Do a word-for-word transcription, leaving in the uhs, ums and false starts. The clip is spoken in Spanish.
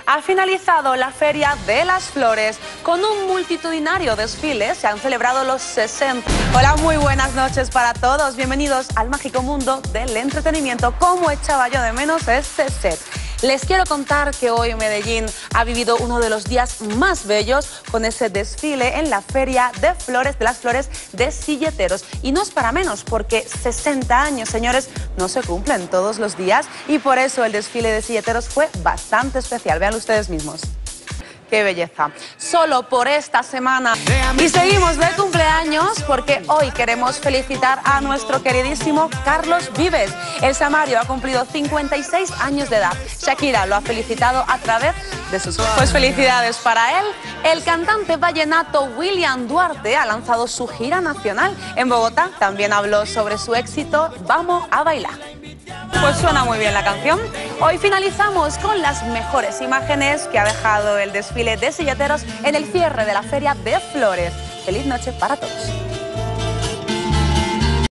Ha finalizado la Feria de las Flores. Con un multitudinario desfile se han celebrado los sesenta. Hola, muy buenas noches para todos. Bienvenidos al mágico mundo del entretenimiento. ¿Cómo echaba yo de menos este set? Les quiero contar que hoy Medellín ha vivido uno de los días más bellos con ese desfile en la Feria de Flores, de las Flores de Silleteros. Y no es para menos, porque sesenta años, señores, no se cumplen todos los días y por eso el desfile de Silleteros fue bastante especial. Vean ustedes mismos. ¡Qué belleza! Solo por esta semana. Y seguimos de cumpleaños porque hoy queremos felicitar a nuestro queridísimo Carlos Vives. El Samario ha cumplido cincuenta y seis años de edad. Shakira lo ha felicitado a través de sus... Pues felicidades para él. El cantante vallenato William Duarte ha lanzado su gira nacional. En Bogotá también habló sobre su éxito Vamos a bailar. Pues suena muy bien la canción. Hoy finalizamos con las mejores imágenes que ha dejado el desfile de Silleteros en el cierre de la Feria de Flores. Feliz noche para todos.